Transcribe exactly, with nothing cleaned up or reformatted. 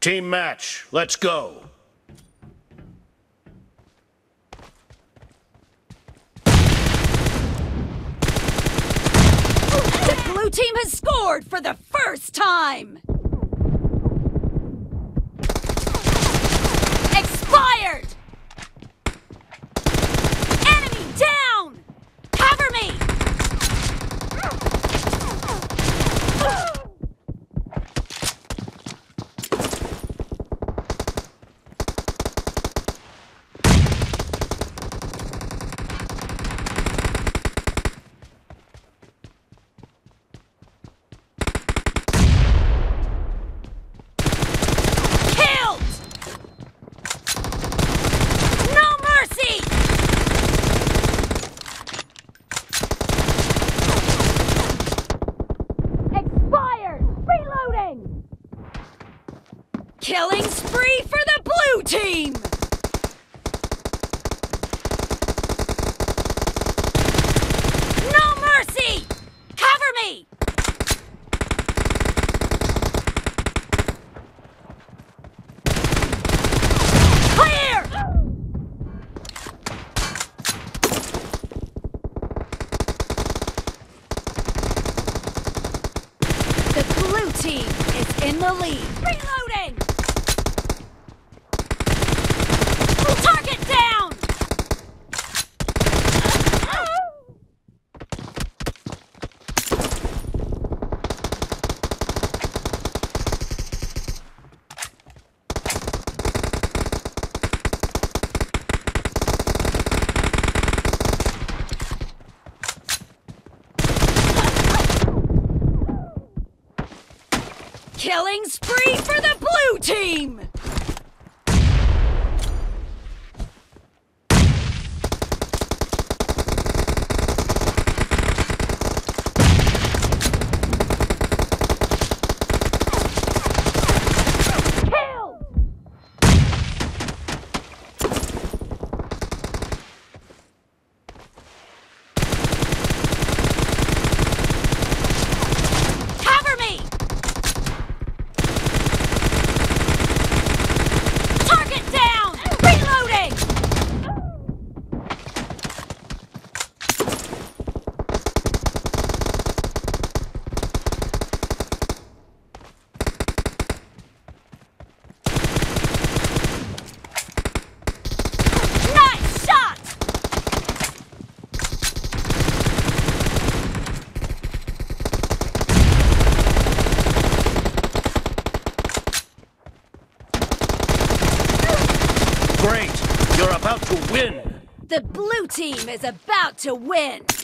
Team match, let's go. The blue team has scored for the first time! Expired! Enemy down! Cover me! Killing spree for the blue team! No mercy! Cover me! Clear! The blue team is in the lead. Reloading! Target down! Killing spree for the blue team! Great! You're about to win! The blue team is about to win!